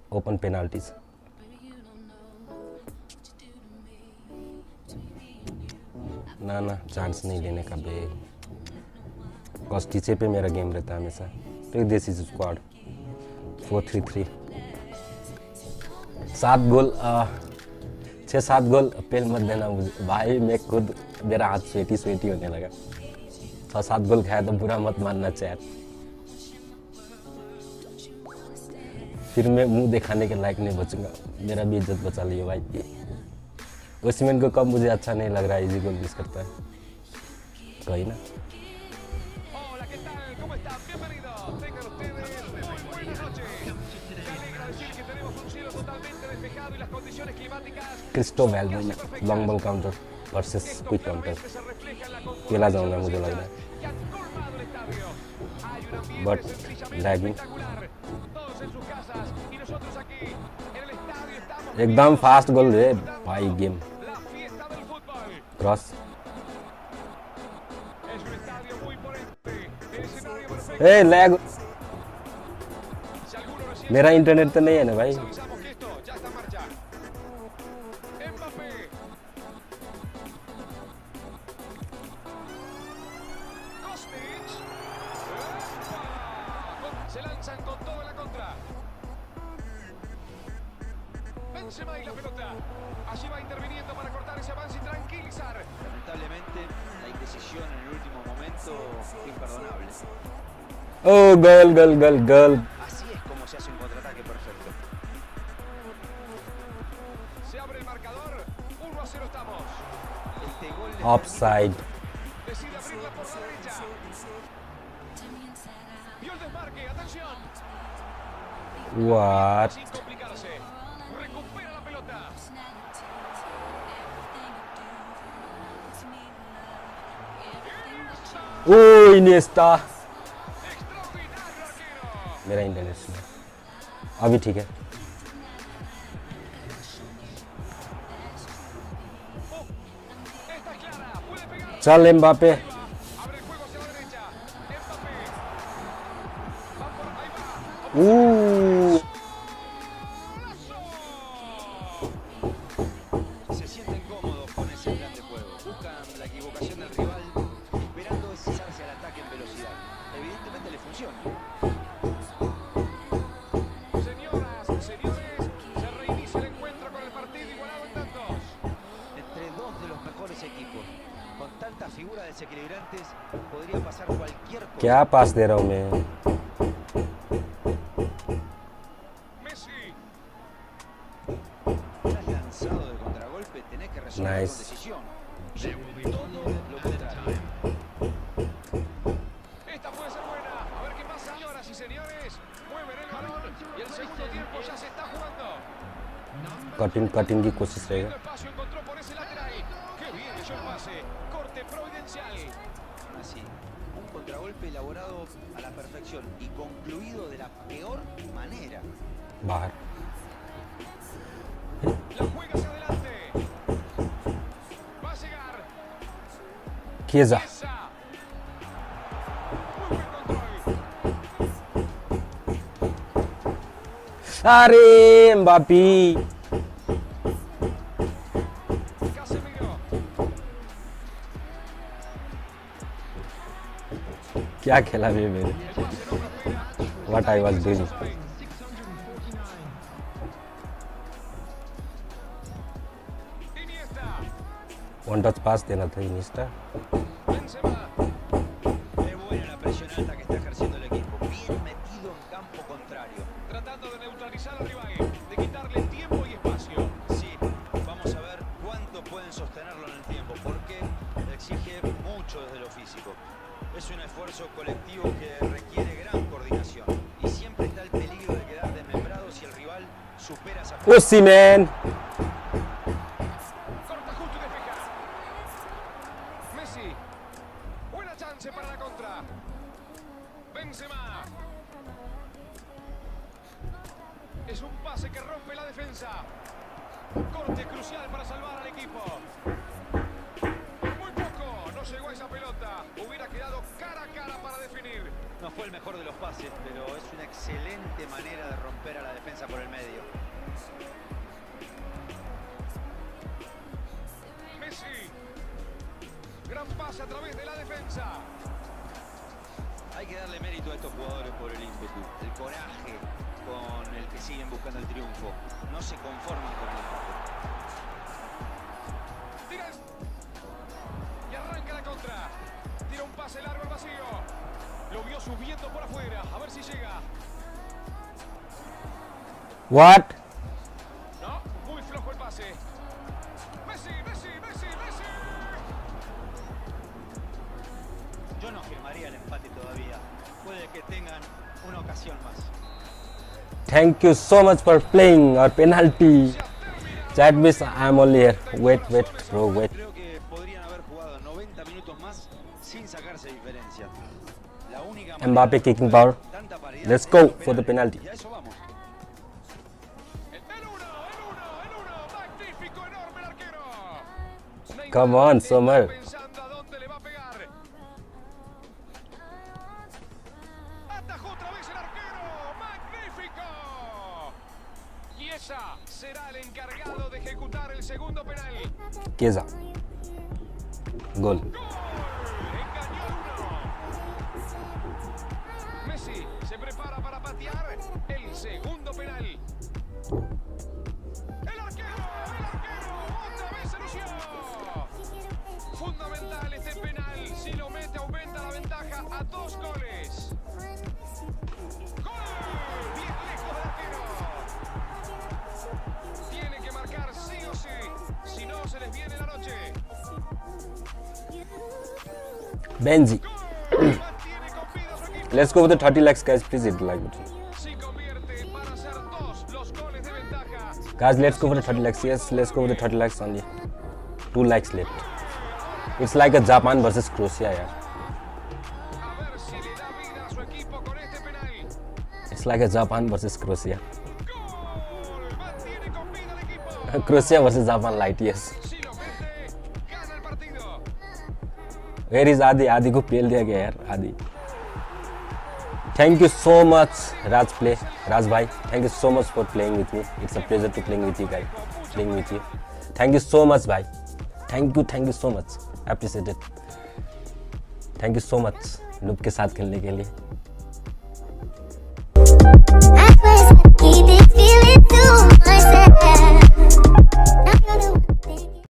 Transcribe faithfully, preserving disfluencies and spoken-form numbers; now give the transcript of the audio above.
Open penalties. ना ना चांस नहीं लेने का बे। कॉस्टिचे पे मेरा गेम रहता है हमेशा। तो this is squad four three three. सात गोल छः सात गोल पेल मत देना मुझे भाई। मैं खुद मेरा हाथ स्वेटी स्वेटी होने लगा। छः सात गोल खाया तो बुरा मत मानना चैट। फिर मैं मुंह दिखाने के लायक नहीं बचूंगा। मेरा भी इज्जत बचा लियो भाई। ओसिमन को कब मुझे अच्छा नहीं लग रहा है, इजी गोल मिस करता है कोई ना। क्रिस्टो वेल्डन long ball counter versus quick counter खेला जाऊंगा मुझे लग रहा है, बट लैगिंग। एकदम फास्ट गोल है भाई। Game cross. A lag. मेरा इंटरनेट तो नहीं है ना भाई। Se lanzan con toda la contra. Benzema y la pelota. Allí va interviniendo para cortar ese avance y tranquilizar. Lamentablemente, la indecisión en el último momento fue imperdonable. Oh, gol, gol, gol, gol. Así es como se hace un contraataque perfecto. Se abre el marcador. uno a cero estamos. Este gol le Offside. Decide abrirla por la derecha. Vio el desmarque. Atención. What? Sin complicarse. Recupera la pelota. Oh, Iniesta. Extraordinario arquero. मेरा internet slow अभी ठीक है। Esta es clara. Puede pegar. चल Mbappe. Abre el juego hacia la derecha. Mbappé. Va por ahí va. Uh, Se sienten cómodos con ese plan de juego. Buscan la equivocación del rival, esperando deslizarse al ataque en velocidad. Evidentemente le funciona. Señoras, señores, se reinicia el encuentro con el partido igualado en tantos. Entre dos de los mejores equipos, con tantas figuras desequilibrantes, podría pasar cualquier cosa. क्या पास दे रहा हूँ मैं। Messi. Estás lanzado de contragolpe, tenés que resolver Nice. con decisión. Todo lo contrario. Esta puede ser buena. A ver qué pasa, señoras y señores. Mueven el balón y el segundo tiempo ya se está jugando. Cutting cutting की कोशिश Teniendo रहेगा। espacio encontró por ese lateral. Qué bien hizo el pase. Corte providencial. Así, un contragolpe elaborado a la perfección y concluido de la peor manera. बाहर। La juega hacia adelante. Va a llegar. Chiesa। Esa. Muy buen control. अरे Mbappe Casemiro. क्या खेला भी मेरे। El pase no prospera. What I was doing. Iniesta. One touch pass देना था Iniesta. Benzema. Es buena la presión alta que está ejerciendo el equipo. Bien metido en campo contrario. Tratando de neutralizar al rival. De quitarle tiempo y espacio. Sí, vamos a ver cuánto pueden sostenerlo en el tiempo, porque exige mucho desde lo físico. Es un esfuerzo colectivo que requiere gran coordinación y siempre está el peligro de quedar desmembrado si el rival supera esa Osimhen. Corta justo y despeja. Messi. Buena chance para la contra. Benzema. Es un pase que rompe la defensa. Corte crucial para salvar al equipo. Muy poco. No llegó a esa pelota. Hubiera quedado cara a cara para definir. No fue el mejor de los pases, pero es una excelente manera de romper a la defensa por el medio. Messi. Gran pase a través de la defensa. Hay que darle mérito a estos jugadores por el ímpetu, el coraje con el que siguen buscando el triunfo. No se conforman con el empate. Tira el... Y arranca la contra. Tira un pase largo al vacío. Lo vio subiendo por afuera. A ver si llega. What? No, muy flojo el pase. Messi, Messi, Messi, Messi. Yo no firmaría el empate todavía. Puede que tengan una ocasión más. Thank you so much for playing our penalty. Chat miss, I'm only here. Wait, wait, bro, wait. Creo que podrían haber jugado noventa minutos más sin sacarse diferencia. La única Mbappe kicking power. Let's go for the penalty. Y a eso vamos. El uno, el uno, el uno. Magnífico, enorme el arquero. Come on, Sommer. Pensando a dónde le va a pegar. Atajó otra vez el arquero. ¡Magnífico! Y esa será el encargado de ejecutar el segundo penal. Chiesa. Goal. ¡Gol! Engañó uno. Messi se prepara para patear el segundo penal. ¡El arquero! ¡El arquero! ¡Otra vez se lució! Fundamental este penal. Si lo mete, aumenta la ventaja a dos goles. ¡Gol! Bien lejos del arquero. Tiene que marcar sí o sí. Si no, se les viene la noche. Benji. Mantiene con vida su equipo. Let's go with the thirty lakhs, guys. Please hit the like button. Si convierte, van a ser dos los goles de ventaja. Guys, let's go for the thirty lakhs. Yes, let's go with the thirty lakhs only. Two likes left. It's like a Japan versus Croatia, yeah. A ver si le da vida a su equipo con este penal. It's like a Japan versus Croatia. ¡Gol! Mantiene con vida el equipo. Croatia versus Japan light, yes. Si lo mete, gana el partido. Where is Adi? Adi को पेल दिया गया यार, Adi. Thank you so much, Raj Play, Raj bhai. Thank you so much for playing with me. It's a pleasure to playing with you guys. Playing with you. Thank you so much, bhai. Thank you, thank you so much. Appreciate it. Thank you so much. noob के साथ खेलने के लिए. I was keep it feeling to myself. Not gonna